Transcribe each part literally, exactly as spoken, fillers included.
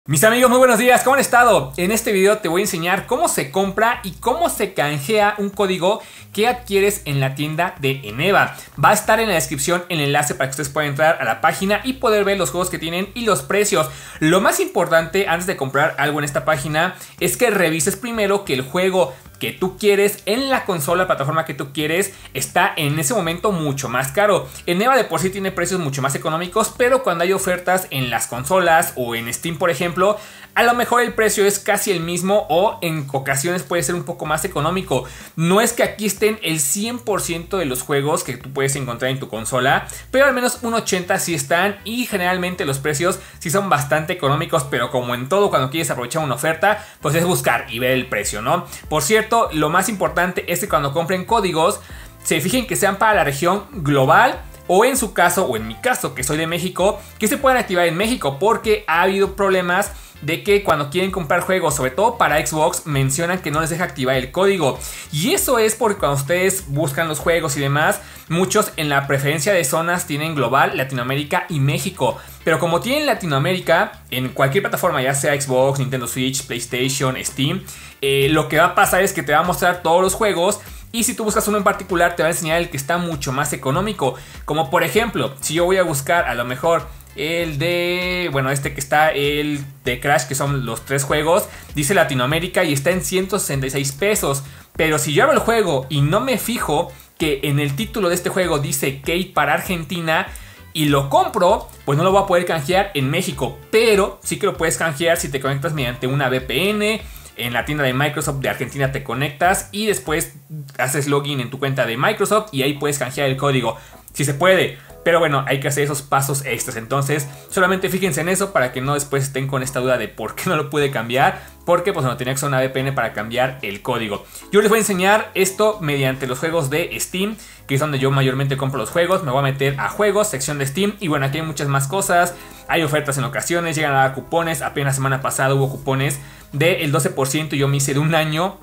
Mis amigos, muy buenos días, ¿cómo han estado? En este video te voy a enseñar cómo se compra y cómo se canjea un código que adquieres en la tienda de Eneba. Va a estar en la descripción el enlace para que ustedes puedan entrar a la página y poder ver los juegos que tienen y los precios. Lo más importante antes de comprar algo en esta página es que revises primero que el juego que tú quieres en la consola, plataforma que tú quieres, está en ese momento mucho más caro. Eneba de por sí tiene precios mucho más económicos, pero cuando hay ofertas en las consolas o en Steam, por ejemplo, a lo mejor el precio es casi el mismo o en ocasiones puede ser un poco más económico. No es que aquí estén el cien por ciento de los juegos que tú puedes encontrar en tu consola, pero al menos un ochenta por ciento sí están y generalmente los precios sí son bastante económicos, pero como en todo cuando quieres aprovechar una oferta, pues es buscar y ver el precio, ¿no? Por cierto, lo más importante es que cuando compren códigos se fijen que sean para la región global o en su caso o en mi caso que soy de México, que se puedan activar en México, porque ha habido problemas de que cuando quieren comprar juegos, sobre todo para Xbox, mencionan que no les deja activar el código. Y eso es porque cuando ustedes buscan los juegos y demás, muchos en la preferencia de zonas tienen global, Latinoamérica y México. Pero como tienen Latinoamérica en cualquier plataforma, ya sea Xbox, Nintendo Switch, PlayStation, Steam, eh, lo que va a pasar es que te va a mostrar todos los juegos. Y si tú buscas uno en particular, te va a enseñar el que está mucho más económico. Como por ejemplo, si yo voy a buscar a lo mejor el de, bueno, este que está, el de Crash, que son los tres juegos, dice Latinoamérica y está en ciento sesenta y seis pesos. Pero si yo abro el juego y no me fijo que en el título de este juego dice Key para Argentina y lo compro, pues no lo voy a poder canjear en México. Pero sí que lo puedes canjear si te conectas mediante una V P N. En la tienda de Microsoft de Argentina te conectas y después haces login en tu cuenta de Microsoft y ahí puedes canjear el código. Si se puede, pero bueno, hay que hacer esos pasos extras. Entonces solamente fíjense en eso para que no después estén con esta duda de por qué no lo pude cambiar. Porque pues no tenía que usar una V P N para cambiar el código. Yo les voy a enseñar esto mediante los juegos de Steam, que es donde yo mayormente compro los juegos. Me voy a meter a juegos, sección de Steam. Y bueno, aquí hay muchas más cosas. Hay ofertas en ocasiones, llegan a dar cupones. Apenas semana pasada hubo cupones del doce por ciento. Yo me hice de un año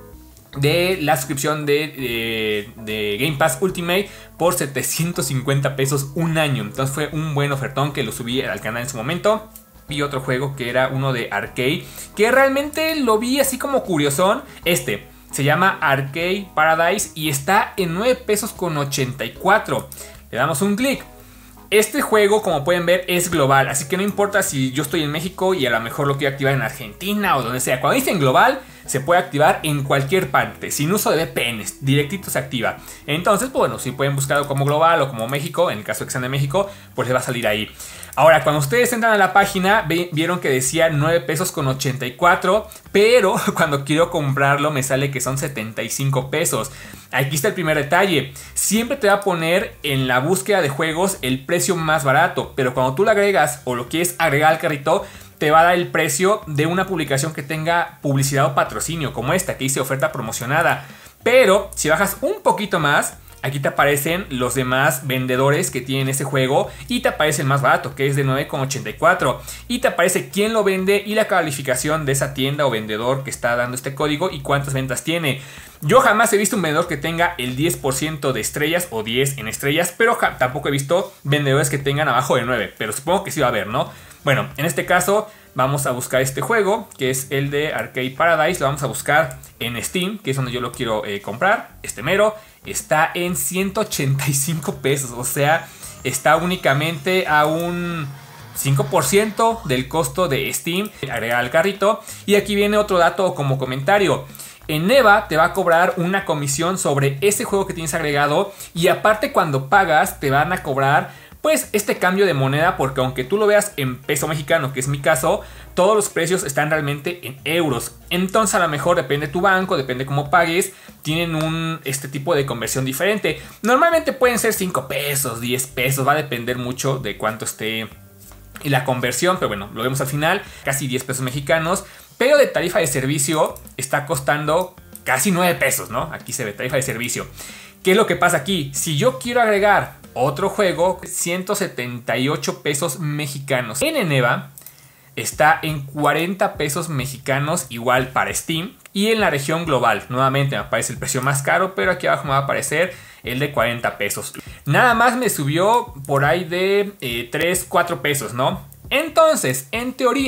de la suscripción de, de, de Game Pass Ultimate por setecientos cincuenta pesos un año. Entonces fue un buen ofertón que lo subí al canal en su momento. Vi otro juego que era uno de Arcade, que realmente lo vi así como curiosón. Este se llama Arcade Paradise y está en nueve pesos con ochenta y cuatro. Le damos un clic. Este juego, como pueden ver, es global, así que no importa si yo estoy en México y a lo mejor lo quiero activar en Argentina o donde sea. Cuando dicen global, se puede activar en cualquier parte, sin uso de V P Ns, directito se activa. Entonces, pues bueno, si pueden buscarlo como global o como México, en el caso de que sean de México, pues les va a salir ahí. Ahora, cuando ustedes entran a la página, vieron que decía nueve pesos con ochenta y cuatro, pero cuando quiero comprarlo me sale que son setenta y cinco pesos. Aquí está el primer detalle. Siempre te va a poner en la búsqueda de juegos el precio más barato, pero cuando tú lo agregas o lo quieres agregar al carrito, te va a dar el precio de una publicación que tenga publicidad o patrocinio, como esta que dice oferta promocionada. Pero si bajas un poquito más, aquí te aparecen los demás vendedores que tienen ese juego y te aparece el más barato, que es de nueve con ochenta y cuatro, y te aparece quién lo vende y la calificación de esa tienda o vendedor que está dando este código y cuántas ventas tiene. Yo jamás he visto un vendedor que tenga el diez por ciento de estrellas o diez en estrellas, pero tampoco he visto vendedores que tengan abajo de nueve, pero supongo que sí va a haber, ¿no? Bueno, en este caso vamos a buscar este juego, que es el de Arcade Paradise. Lo vamos a buscar en Steam, que es donde yo lo quiero eh, comprar. Este mero está en ciento ochenta y cinco pesos, o sea, está únicamente a un cinco por ciento del costo de Steam. Agregar al carrito. Y aquí viene otro dato como comentario. Eneba te va a cobrar una comisión sobre ese juego que tienes agregado, y aparte cuando pagas te van a cobrar pues este cambio de moneda, porque aunque tú lo veas en peso mexicano, que es mi caso, todos los precios están realmente en euros. Entonces a lo mejor depende de tu banco, depende cómo pagues, tienen un este tipo de conversión diferente. Normalmente pueden ser cinco pesos, diez pesos, va a depender mucho de cuánto esté la conversión, pero bueno, lo vemos al final, casi diez pesos mexicanos. Pero de tarifa de servicio está costando casi nueve pesos, ¿no? Aquí se ve tarifa de servicio. ¿Qué es lo que pasa aquí? Si yo quiero agregar otro juego, ciento setenta y ocho pesos mexicanos. En Eneba está en cuarenta pesos mexicanos, igual para Steam. Y en la región global, nuevamente me aparece el precio más caro, pero aquí abajo me va a aparecer el de cuarenta pesos. Nada más me subió por ahí de eh, tres, cuatro pesos, ¿no? Entonces, en teoría,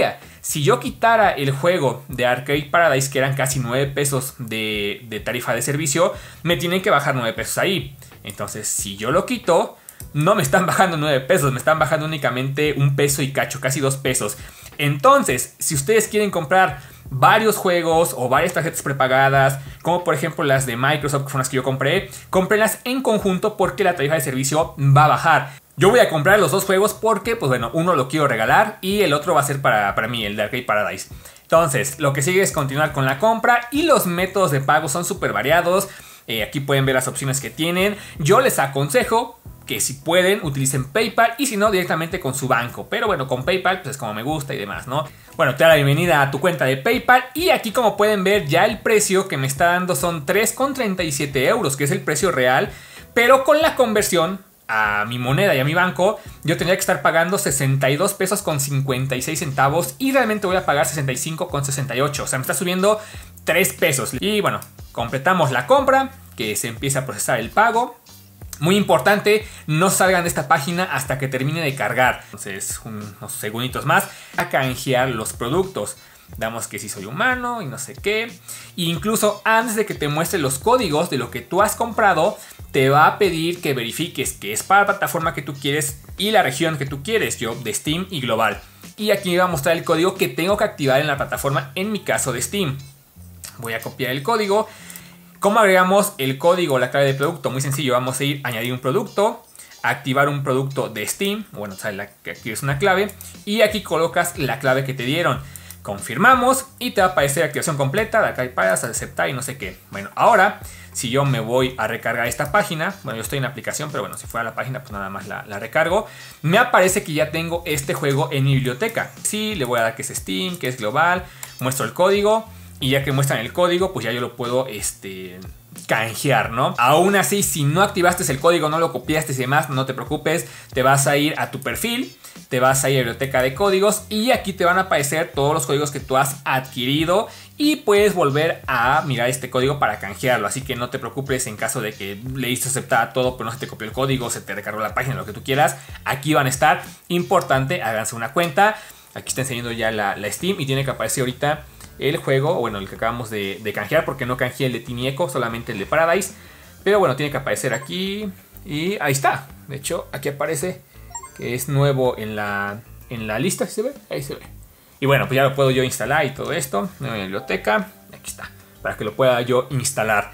Si yo quitara el juego de Arcade Paradise, que eran casi nueve pesos de, de tarifa de servicio, me tienen que bajar nueve pesos ahí. Entonces, si yo lo quito, no me están bajando nueve pesos, me están bajando únicamente un peso y cacho, casi dos pesos. Entonces, si ustedes quieren comprar varios juegos o varias tarjetas prepagadas, como por ejemplo las de Microsoft, que fueron las que yo compré, cómprenlas en conjunto porque la tarifa de servicio va a bajar. Yo voy a comprar los dos juegos porque, pues bueno, uno lo quiero regalar y el otro va a ser para, para mí, el de Arcade Paradise. Entonces, lo que sigue es continuar con la compra y los métodos de pago son súper variados. Eh, aquí pueden ver las opciones que tienen. Yo les aconsejo que si pueden utilicen PayPal y si no directamente con su banco, pero bueno, con PayPal pues es como me gusta y demás, ¿no? Bueno, te da la bienvenida a tu cuenta de PayPal y aquí como pueden ver ya el precio que me está dando son tres con treinta y siete euros, que es el precio real, pero con la conversión a mi moneda y a mi banco yo tendría que estar pagando sesenta y dos pesos con cincuenta y seis centavos y realmente voy a pagar sesenta y cinco con sesenta y ocho, o sea me está subiendo tres pesos. Y bueno, completamos la compra, que se empieza a procesar el pago. Muy importante, no salgan de esta página hasta que termine de cargar. Entonces, unos segunditos más a canjear los productos. Damos que si soy humano y no sé qué. E incluso antes de que te muestre los códigos de lo que tú has comprado, te va a pedir que verifiques que es para la plataforma que tú quieres y la región que tú quieres. Yo de Steam y global. Y aquí me va a mostrar el código que tengo que activar en la plataforma, en mi caso de Steam. Voy a copiar el código. ¿Cómo agregamos el código o la clave de producto? Muy sencillo, vamos a ir a añadir un producto, activar un producto de Steam, bueno, sabes la que actives una clave y aquí colocas la clave que te dieron. Confirmamos y te va a aparecer activación completa, la clave para aceptar y no sé qué. Bueno, ahora si yo me voy a recargar esta página, bueno, yo estoy en la aplicación, pero bueno, si fuera la página pues nada más la, la recargo, me aparece que ya tengo este juego en mi biblioteca. Sí, le voy a dar que es Steam, que es global, muestro el código. Y ya que muestran el código, pues ya yo lo puedo este, canjear, ¿no? Aún así, si no activaste el código, no lo copiaste y demás, no te preocupes. Te vas a ir a tu perfil, te vas a ir a la biblioteca de códigos y aquí te van a aparecer todos los códigos que tú has adquirido y puedes volver a mirar este código para canjearlo. Así que no te preocupes en caso de que le diste aceptar todo, pero no se te copió el código, se te recargó la página, lo que tú quieras. Aquí van a estar. Importante, háganse una cuenta. Aquí está enseñando ya la, la Steam y tiene que aparecer ahorita el juego, bueno, el que acabamos de, de canjear, porque no canjeé el de Tinieco, solamente el de Paradise. Pero bueno, tiene que aparecer aquí y ahí está. De hecho, aquí aparece que es nuevo en la, en la lista, ¿sí se ve? Ahí se ve. Y bueno, pues ya lo puedo yo instalar y todo esto. En la biblioteca, aquí está, para que lo pueda yo instalar.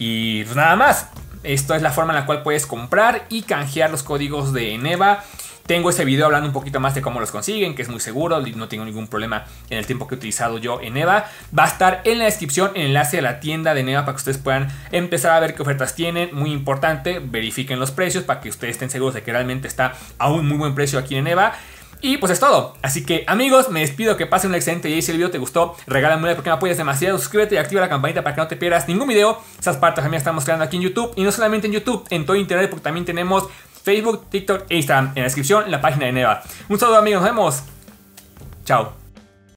Y pues nada más, esto es la forma en la cual puedes comprar y canjear los códigos de Eneba. Tengo ese video hablando un poquito más de cómo los consiguen, que es muy seguro, no tengo ningún problema en el tiempo que he utilizado yo Eneba. Va a estar en la descripción el enlace a la tienda de Eneba para que ustedes puedan empezar a ver qué ofertas tienen. Muy importante, verifiquen los precios para que ustedes estén seguros de que realmente está a un muy buen precio aquí en Eneba. Y pues es todo. Así que amigos, me despido, que pasen un excelente día. Y si el video te gustó, regálame un like porque me apoyas demasiado. Suscríbete y activa la campanita para que no te pierdas ningún video. Esas partes también estamos creando aquí en YouTube. Y no solamente en YouTube, en todo internet, porque también tenemos Facebook, TikTok e Instagram. En la descripción, la página de Eneba. Un saludo amigos, nos vemos. Chao.